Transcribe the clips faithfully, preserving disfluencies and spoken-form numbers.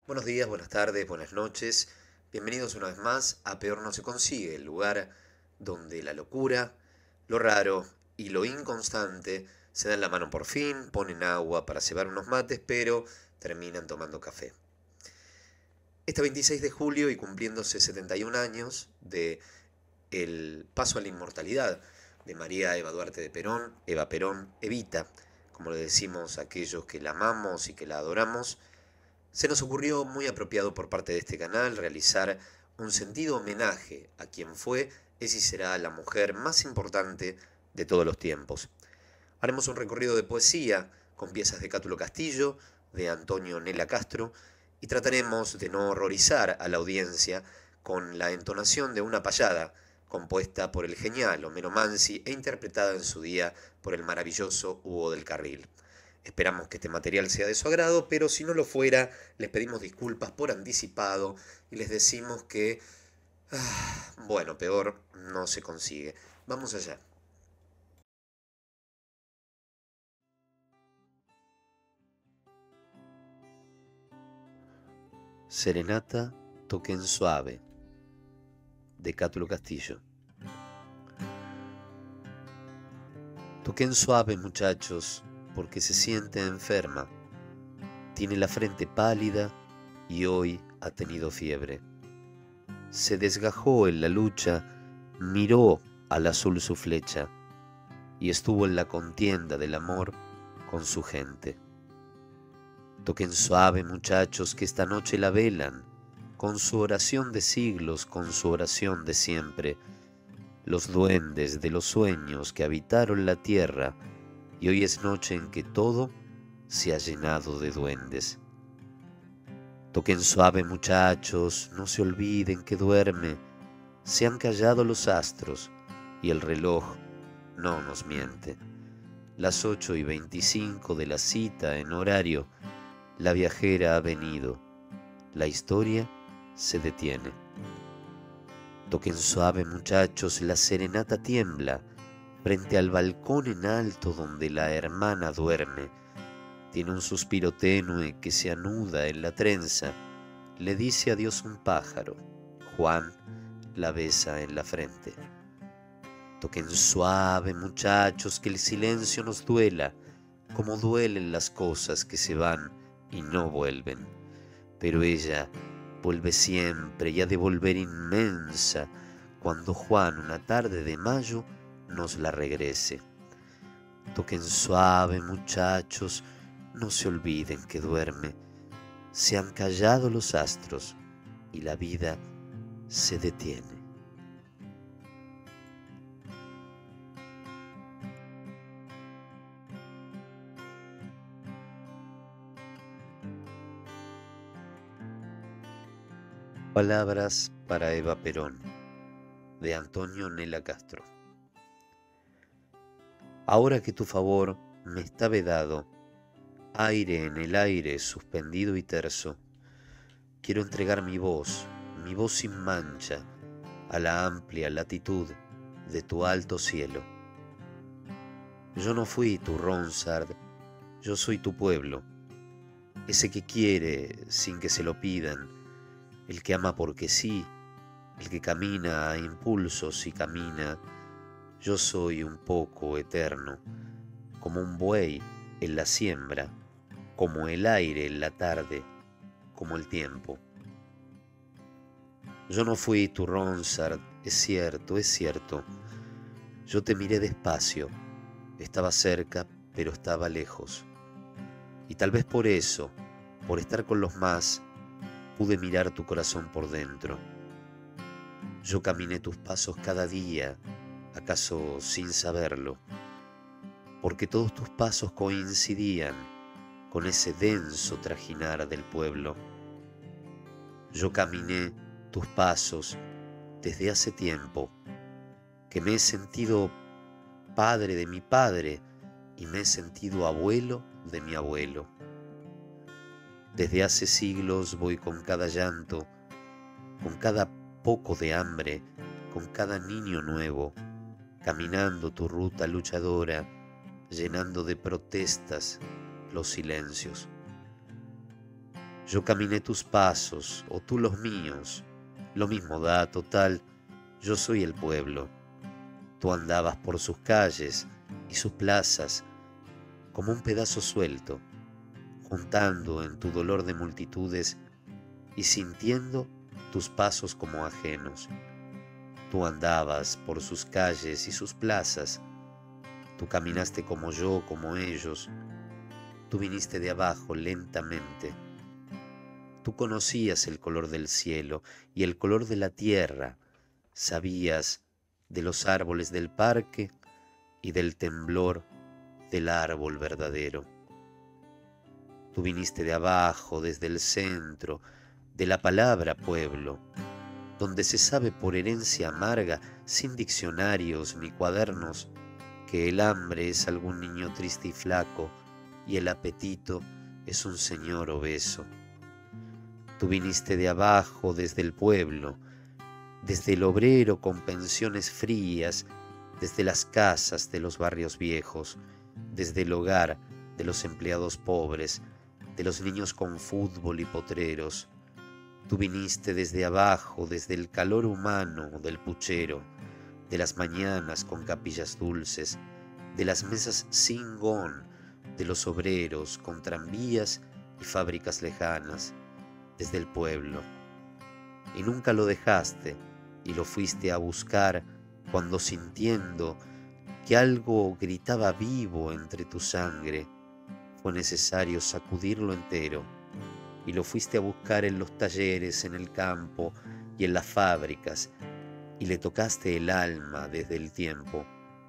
Buenos días, buenas tardes, buenas noches. Bienvenidos una vez más a Peor no se consigue, el lugar donde la locura, lo raro y lo inconstante se dan la mano por fin, ponen agua para cebar unos mates, pero terminan tomando café. Este veintiséis de julio y cumpliéndose setenta y un años de el paso a la inmortalidad de María Eva Duarte de Perón, Eva Perón, Evita, como le decimos a aquellos que la amamos y que la adoramos, se nos ocurrió muy apropiado por parte de este canal realizar un sentido homenaje a quien fue, es y será la mujer más importante de todos los tiempos. Haremos un recorrido de poesía con piezas de Cátulo Castillo, de Antonio Nela Castro, y trataremos de no horrorizar a la audiencia con la entonación de una payada compuesta por el genial Homero Mansi e interpretada en su día por el maravilloso Hugo del Carril. Esperamos que este material sea de su agrado, pero si no lo fuera, les pedimos disculpas por anticipado y les decimos que, ah, bueno, peor no se consigue. Vamos allá. Serenata Toquen Suave, de Cátulo Castillo. Toquen suave, muchachos, porque se siente enferma. Tiene la frente pálida y hoy ha tenido fiebre. Se desgajó en la lucha, miró al azul su flecha y estuvo en la contienda del amor con su gente. Toquen suave, muchachos, que esta noche la velan, con su oración de siglos, con su oración de siempre, los duendes de los sueños que habitaron la tierra, y hoy es noche en que todo se ha llenado de duendes. Toquen suave, muchachos, no se olviden que duerme, se han callado los astros y el reloj no nos miente. Las ocho y veinticinco de la cita en horario, la viajera ha venido, la historia se detiene. Toquen suave, muchachos, la serenata tiembla frente al balcón en alto donde la hermana duerme. Tiene un suspiro tenue que se anuda en la trenza, le dice adiós un pájaro, Juan la besa en la frente. Toquen suave, muchachos, que el silencio nos duela, como duelen las cosas que se van y no vuelven. Pero ella vuelve siempre y ha de volver inmensa, cuando Juan una tarde de mayo nos la regrese. Toquen suave, muchachos, no se olviden que duerme, se han callado los astros y la vida se detiene. Palabras para Eva Perón, de Antonio Nela Castro. Ahora que tu favor me está vedado, aire en el aire suspendido y terso, quiero entregar mi voz, mi voz sin mancha, a la amplia latitud de tu alto cielo. Yo no fui tu Ronsard, yo soy tu pueblo, ese que quiere sin que se lo pidan, el que ama porque sí, el que camina a impulsos y camina. Yo soy un poco eterno, como un buey en la siembra, como el aire en la tarde, como el tiempo. Yo no fui tu Ronsard, es cierto, es cierto. Yo te miré despacio, estaba cerca, pero estaba lejos. Y tal vez por eso, por estar con los más, pude mirar tu corazón por dentro. Yo caminé tus pasos cada día, acaso sin saberlo, porque todos tus pasos coincidían con ese denso trajinar del pueblo. Yo caminé tus pasos desde hace tiempo, que me he sentido padre de mi padre y me he sentido abuelo de mi abuelo. Desde hace siglos voy con cada llanto, con cada poco de hambre, con cada niño nuevo, caminando tu ruta luchadora, llenando de protestas los silencios. Yo caminé tus pasos, o tú los míos, lo mismo da, total, yo soy el pueblo. Tú andabas por sus calles y sus plazas como un pedazo suelto, juntando en tu dolor de multitudes y sintiendo tus pasos como ajenos. Tú andabas por sus calles y sus plazas, tú caminaste como yo, como ellos, tú viniste de abajo lentamente. Tú conocías el color del cielo y el color de la tierra, sabías de los árboles del parque y del temblor del árbol verdadero. Tú viniste de abajo, desde el centro, de la palabra pueblo, donde se sabe por herencia amarga, sin diccionarios ni cuadernos, que el hambre es algún niño triste y flaco y el apetito es un señor obeso. Tú viniste de abajo, desde el pueblo, desde el obrero con pensiones frías, desde las casas de los barrios viejos, desde el hogar de los empleados pobres, de los niños con fútbol y potreros. Tú viniste desde abajo, desde el calor humano del puchero, de las mañanas con capillas dulces, de las mesas sin gon, de los obreros con tranvías y fábricas lejanas, desde el pueblo. Y nunca lo dejaste y lo fuiste a buscar cuando, sintiendo que algo gritaba vivo entre tu sangre, fue necesario sacudirlo entero, y lo fuiste a buscar en los talleres, en el campo y en las fábricas, y le tocaste el alma desde el tiempo,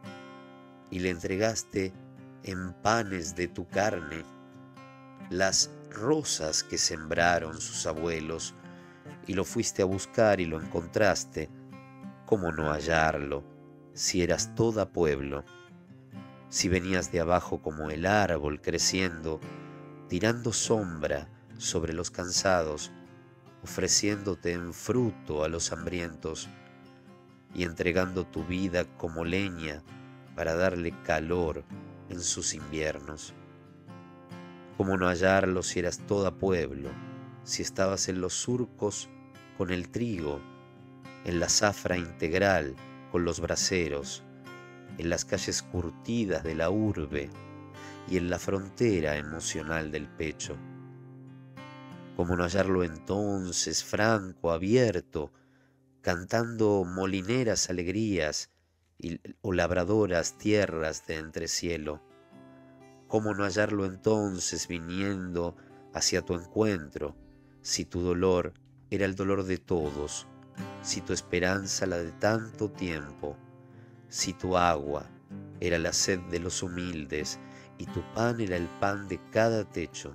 y le entregaste en panes de tu carne las rosas que sembraron sus abuelos, y lo fuiste a buscar y lo encontraste. ¿Cómo no hallarlo si eras toda pueblo? Si venías de abajo como el árbol creciendo, tirando sombra sobre los cansados, ofreciéndote en fruto a los hambrientos y entregando tu vida como leña para darle calor en sus inviernos. ¿Cómo no hallarlo si eras toda pueblo, si estabas en los surcos con el trigo, en la zafra integral con los braseros, en las calles curtidas de la urbe y en la frontera emocional del pecho? ¿Cómo no hallarlo entonces, franco, abierto, cantando molineras alegrías y, o labradoras tierras de entrecielo? ¿Cómo no hallarlo entonces viniendo hacia tu encuentro, si tu dolor era el dolor de todos, si tu esperanza la de tanto tiempo, si tu agua era la sed de los humildes y tu pan era el pan de cada techo?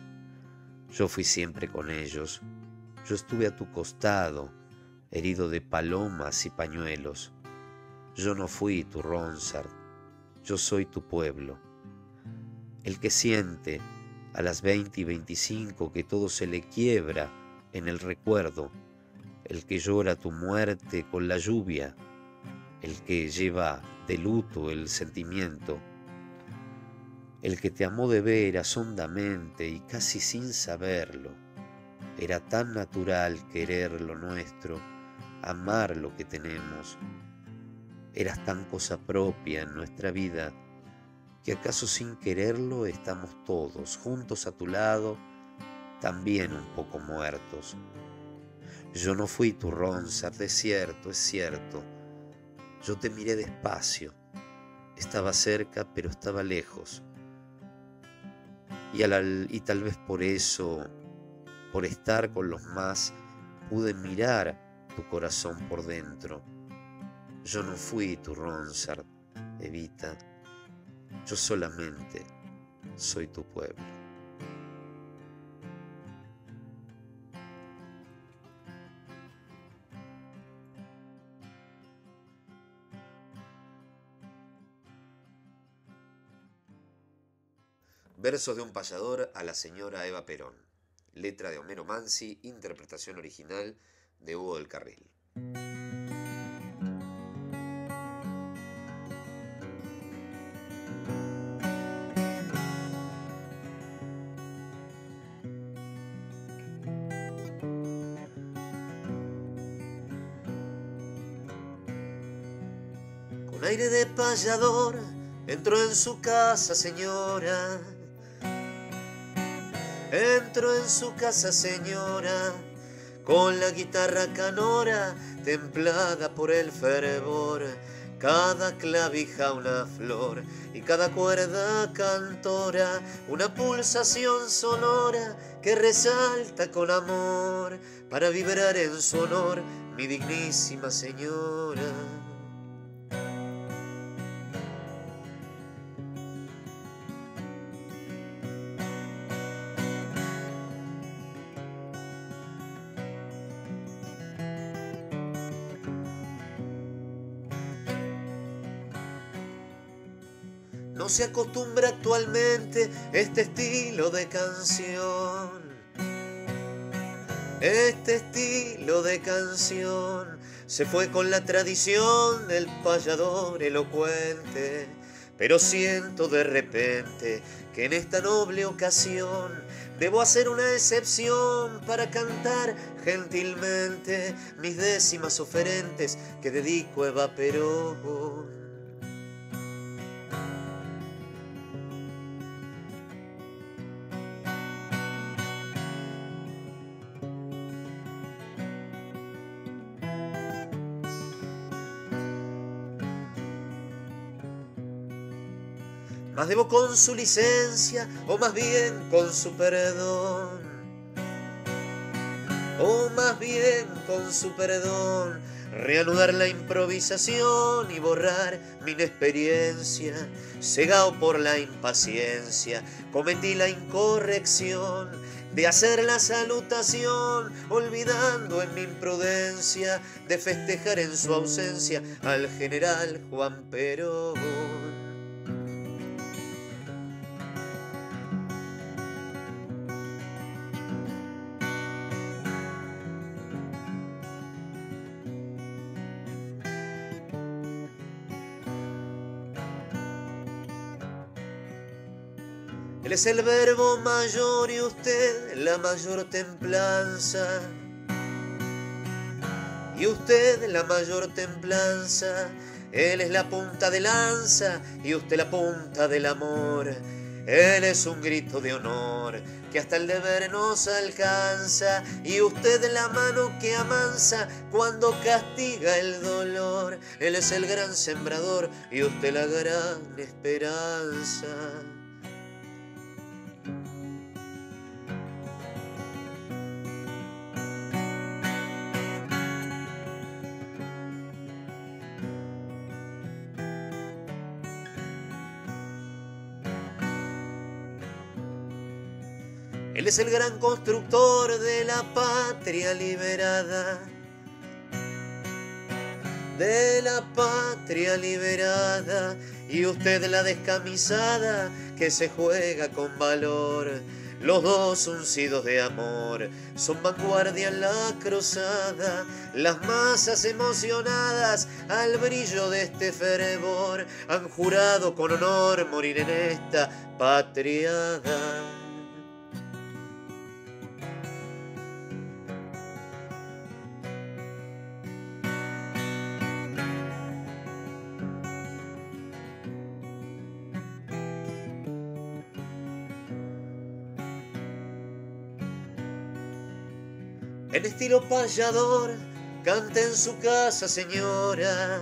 Yo fui siempre con ellos, yo estuve a tu costado, herido de palomas y pañuelos. Yo no fui tu Ronsard, yo soy tu pueblo. El que siente a las veinte y veinticinco que todo se le quiebra en el recuerdo, el que llora tu muerte con la lluvia, el que lleva de luto el sentimiento, el que te amó de veras hondamente y casi sin saberlo. Era tan natural querer lo nuestro, amar lo que tenemos. Eras tan cosa propia en nuestra vida que acaso sin quererlo estamos todos juntos a tu lado, también un poco muertos. Yo no fui tu Ronsard, es cierto, es cierto. Yo te miré despacio, estaba cerca pero estaba lejos. Y, al, y tal vez por eso, por estar con los más, pude mirar tu corazón por dentro. Yo no fui tu Ronsard, Evita, yo solamente soy tu pueblo. Versos de un payador a la señora Eva Perón. Letra de Homero Mansi, interpretación original de Hugo del Carril. Con aire de payador entró en su casa, señora. Entró en su casa, señora, con la guitarra canora, templada por el fervor. Cada clavija una flor y cada cuerda cantora, una pulsación sonora que resalta con amor para vibrar en su honor, mi dignísima señora. No se acostumbra actualmente este estilo de canción. Este estilo de canción se fue con la tradición del payador elocuente. Pero siento de repente que en esta noble ocasión debo hacer una excepción para cantar gentilmente mis décimas oferentes que dedico a Eva Perón. Más debo con su licencia, o más bien con su perdón, o más bien con su perdón, reanudar la improvisación y borrar mi inexperiencia. Cegado por la impaciencia, cometí la incorrección de hacer la salutación, olvidando en mi imprudencia de festejar en su ausencia al general Juan Perón. Él es el verbo mayor y usted la mayor templanza. Y usted la mayor templanza. Él es la punta de lanza y usted la punta del amor. Él es un grito de honor que hasta el deber nos alcanza. Y usted la mano que amansa cuando castiga el dolor. Él es el gran sembrador y usted la gran esperanza. Él es el gran constructor de la patria liberada, de la patria liberada, y usted la descamisada que se juega con valor. Los dos uncidos de amor son vanguardia en la cruzada, las masas emocionadas al brillo de este fervor han jurado con honor morir en esta patriada. En estilo payador, canta en su casa, señora.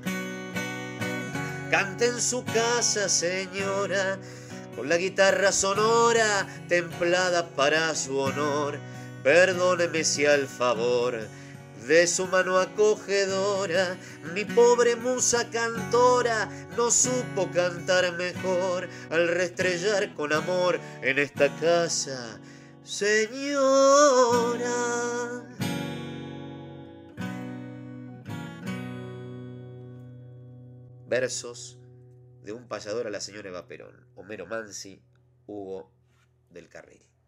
Canta en su casa, señora, con la guitarra sonora, templada para su honor. Perdóneme si al favor de su mano acogedora, mi pobre musa cantora no supo cantar mejor al restrellar con amor en esta casa, señora. Versos de un payador a la señora Eva Perón. Homero Mansi, Hugo del Carril.